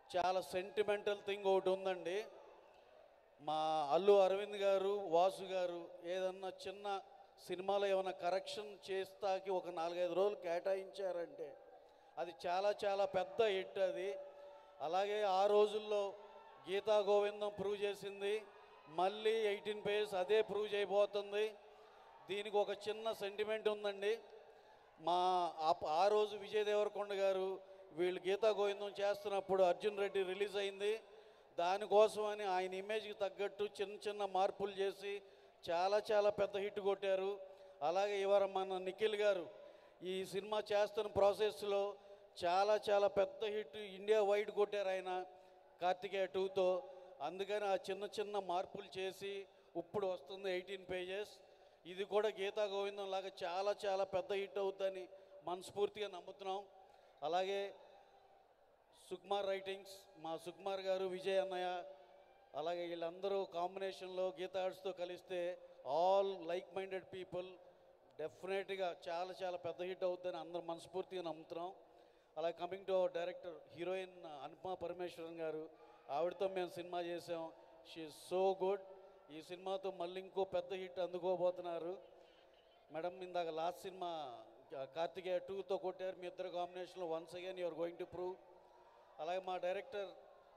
చాలా sentimental thing ఒకటి ఉందండి. మా అల్లు అరవింద్ గారు, వాసు గారు ఏదన్నా చిన్న సినిమాలో ఏమైనా కరెక్షన్ చేస్తాకి ఒక 4-5 రోజులు కేటాయించారంటే అది చాలా చాలా పెద్ద హిట్ అది. అలాగే ఆ రోజుల్లో గీతా గోవిందం ప్రూవ్ చేసింది, మళ్ళీ 18 పేజెస్ అదే ప్రూవ్ చేయబోతుంది. దీనికి ఒక చిన్న సెంటిమెంట్ ఉందండి. మా ఆ రోజు విజయ్ దేవరకొండ గారు వీళ్ళు గీతా గోవిందం చేస్తున్నప్పుడు అర్జున్ రెడ్డి రిలీజ్ అయింది. దానికోసమని ఆయన ఇమేజ్కి తగ్గట్టు చిన్న చిన్న మార్పులు చేసి చాలా చాలా పెద్ద హిట్ కొట్టారు. అలాగే ఇవాళ మన నిఖిల్ గారు ఈ సినిమా చేస్తున్న ప్రాసెస్లో చాలా చాలా పెద్ద హిట్ ఇండియా వైడ్ కొట్టారు ఆయన కార్తికేయ 2తో. అందుకని ఆ చిన్న చిన్న మార్పులు చేసి ఇప్పుడు వస్తుంది 18 పేజెస్. ఇది కూడా గీతా గోవిందం లాగా చాలా చాలా పెద్ద హిట్ అవుతుందని మనస్ఫూర్తిగా నమ్ముతున్నాం. అలాగే సుకుమార్ రైటింగ్స్, మా సుకుమార్ గారు, విజయ్ అన్నయ్య, అలాగే వీళ్ళందరూ కాంబినేషన్లో గీతా ఆర్ట్స్తో కలిస్తే ఆల్ లైక్ మైండెడ్ పీపుల్ డెఫినెట్గా చాలా చాలా పెద్ద హిట్ అవుతుందని అందరూ మనస్ఫూర్తిగా నమ్ముతున్నాం. అలాగే coming to our director heroine Anupama Parameswaran గారు, ఆవిడతో మేము సినిమా చేసాం. She is so good. ఈ సినిమాతో మళ్ళీ ఇంకో పెద్ద హిట్ అందుకోబోతున్నారు. మేడం ఇందాక లాస్ట్ సినిమా కార్తికేయ 2తో కొట్టారు, మీ ఇద్దరు కాంబినేషన్లో once again you are going to prove. అలాగే మా డైరెక్టర్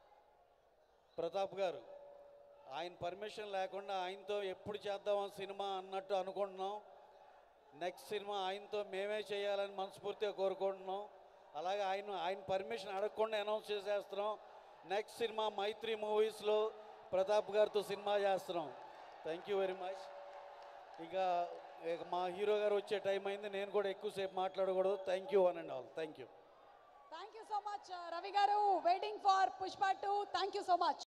ప్రతాప్ గారు, ఆయన పర్మిషన్ లేకుండా ఆయనతో ఎప్పుడు చేద్దామని సినిమా అన్నట్టు అనుకుంటున్నాం. నెక్స్ట్ సినిమా ఆయనతో మేమే చేయాలని మనస్ఫూర్తిగా కోరుకుంటున్నాం. అలాగే ఆయన పర్మిషన్ అడగకుండా అనౌన్స్ చేసేస్తున్నాం. నెక్స్ట్ సినిమా మైత్రి మూవీస్లో ప్రతాప్ గారితో సినిమా చేస్తున్నాం. Thank you very much. ఇక మా హీరో గారు వచ్చే టైం అయింది, నేను కూడా ఎక్కువసేపు మాట్లాడకూడదు. Thank you one and all. Thank you. Thank you so much, Ravi Garu. Waiting for Pushpa 2. Thank you so much.